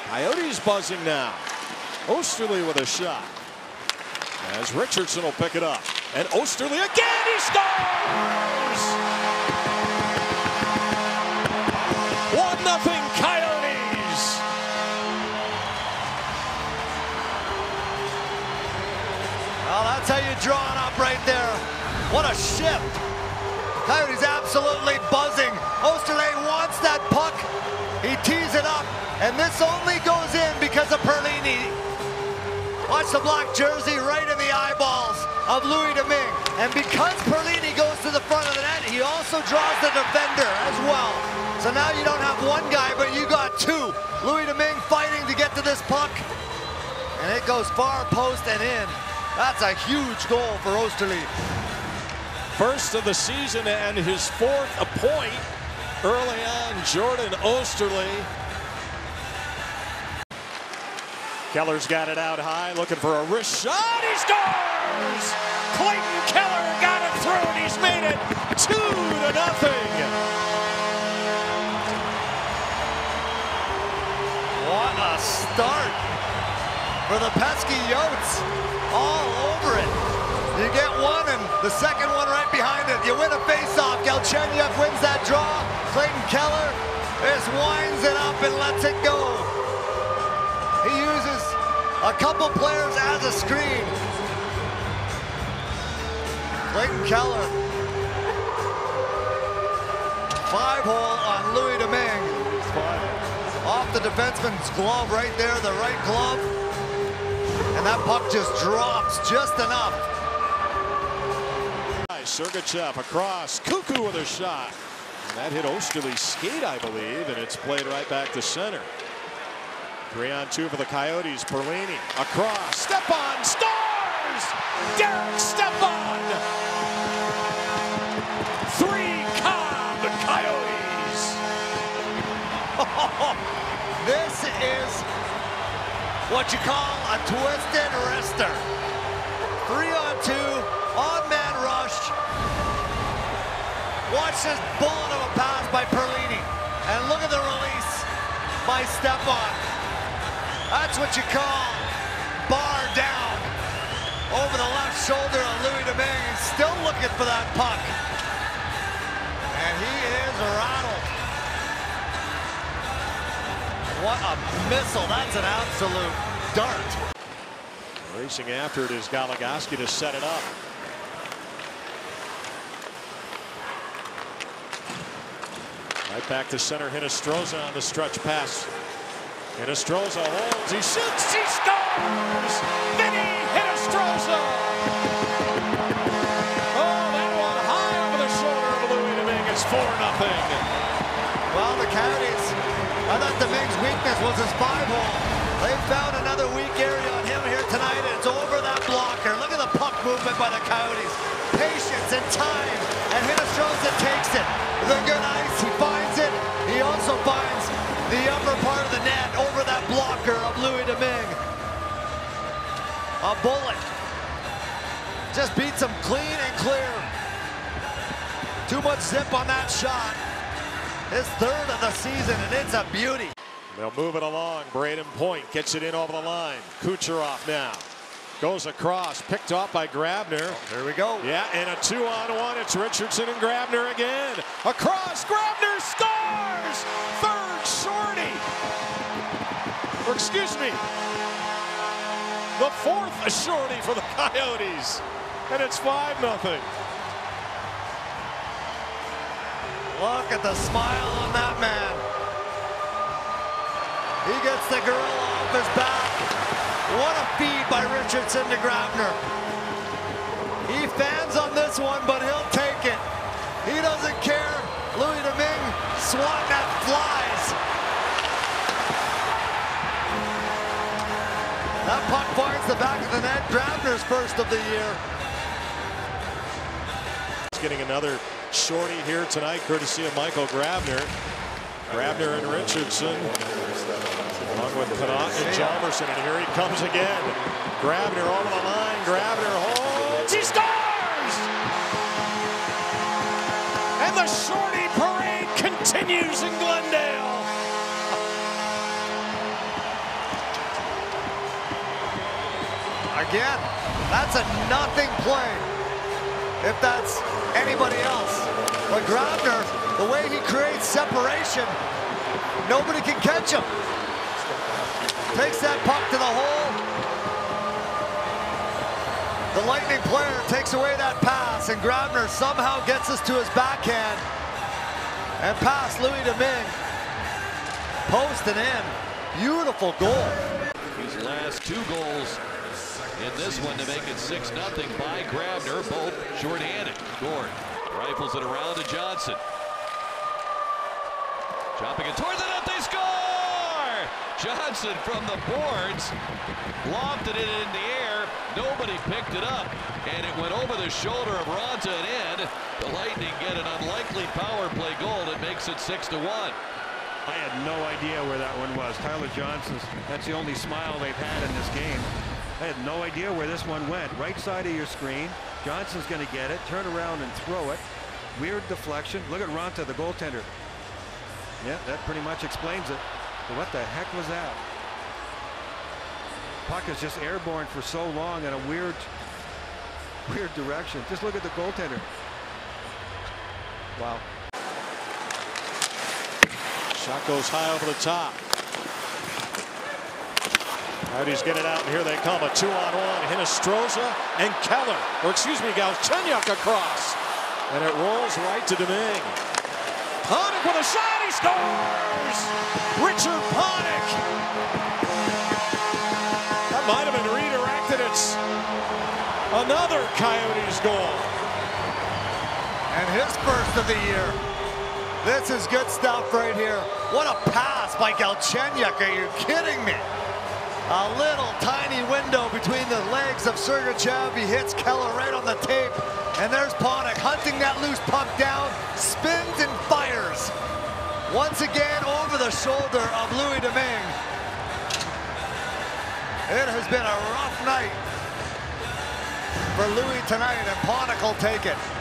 Coyotes buzzing now. Osterley with a shot. As Richardson will pick it up. And Osterley again, he scores! 1-0 Coyotes! Well, that's how you draw it up right there. What a shift. Coyotes absolutely buzzing. Osterley wants that puck. He tees it up, and this only goes in because of Perlini. Watch the black jersey right in the eyeballs of Louis Domingue. And because Perlini goes to the front of the net, he also draws the defender as well. So now you don't have one guy, but you got two. Louis Domingue fighting to get to this puck. And it goes far post and in. That's a huge goal for Osterley. First of the season and his fourth point early on, Jordan Osterley. Keller's got it out high, looking for a wrist shot. He scores! Clayton Keller got it through, and he's made it 2-0. What a start for the pesky Yotes. All over it. You get one, and the second one right behind it. You win a face-off. Galchenyuk wins that draw. Clayton Keller just winds it up and lets it go. He uses a couple players as a screen. Clayton Keller. 5-hole on Louis Domingue. Off the defenseman's glove right there, the right glove. And that puck just drops just enough. Sergachev across. Cuckoo with a shot. And that hit Osterley's skate, I believe, and it's played right back to center. 3-on-2 for the Coyotes. Perlini across. Stepan scores! Derek Stepan! 3 Cobb Coyotes! This is what you call a twisted wrister. 3-on-2, odd-man rush. Watch this bullet of a pass by Perlini. And look at the release by Stepan. That's what you call bar down. Over the left shoulder of Louis Domingue. He's still looking for that puck. And he is rattled. What a missile. That's an absolute dart. Racing after it is Goligoski to set it up. Right back to center. Hinostroza on the stretch pass. Hinostroza holds. He shoots. He scores! Vinny Hinostroza! Oh, that one high over the shoulder of Louis Domingue. It's 4-0. Well, the Coyotes, I thought Domingue's weakness was his 5-hole. They found another weak area on him here tonight, and it's over that blocker. Look at the puck movement by the Coyotes. Patience and time, and Hinostroza takes it. The good ice, he finds it. He also finds the upper part of the net over that blocker of Louis Domingue. A bullet. Just beats him clean and clear. Too much zip on that shot. His third of the season, and it's a beauty. They'll move it along. Braden Point gets it in over the line. Kucherov now goes across, picked off by Grabner. Oh, here we go. Yeah, and a 2-on-1. It's Richardson and Grabner again. Across, Grabner scores! Third shorty. Or excuse me, the fourth shorty for the Coyotes. And it's 5-0. Look at the smile on that man. He gets the gorilla off his back. What a feed by Richardson to Grabner. He fans on this one, but he'll take it. He doesn't care. Louis Domingue swung that flies. That puck finds the back of the net. Grabner's first of the year. He's getting another shorty here tonight, courtesy of Michael Grabner. Grabner and Richardson, along with Connaught and Jalmerson, and here he comes again. Grabner over the line. Grabner holds. He scores! And the shorty parade continues in Glendale. Again, that's a nothing play if that's anybody else. But Grabner, the way he creates separation, nobody can catch him. Takes that puck to the hole. The Lightning player takes away that pass, and Grabner somehow gets us to his backhand and past Louis Domingue. Post and in. Beautiful goal. His last 2 goals in this one to make it 6-0 by Grabner, both shorthanded. Gord rifles it around to Johnson. Chopping it toward the net, they score! Johnson from the boards, lofted it in the air. Nobody picked it up, and it went over the shoulder of Ronta and in. The Lightning get an unlikely power play goal that makes it 6-1. I had no idea where that one was. Tyler Johnson's, that's the only smile they've had in this game. I had no idea where this one went. Right side of your screen. Johnson's going to get it, turn around and throw it. Weird deflection. Look at Ronta, the goaltender. Yeah, that pretty much explains it. But what the heck was that? Puck is just airborne for so long in a weird direction. Just look at the goaltender. Wow. Shot goes high over the top. Coyotes get it out, and here they come. A 2-on-1. Hinostroza and Keller. Or excuse me, Galchenyuk across. And it rolls right to Domingue. Panik with a shot. He scores! Richard Panik. That might have been redirected. It's another Coyotes goal. And his first of the year. This is good stuff right here. What a pass by Galchenyuk. Are you kidding me? A little tiny window between the legs of Sergachev. He hits Keller right on the tape. And there's Panik hunting that loose puck down. Spins and fires. Once again over the shoulder of Louis Domingue. It has been a rough night for Louis tonight, and Panik will take it.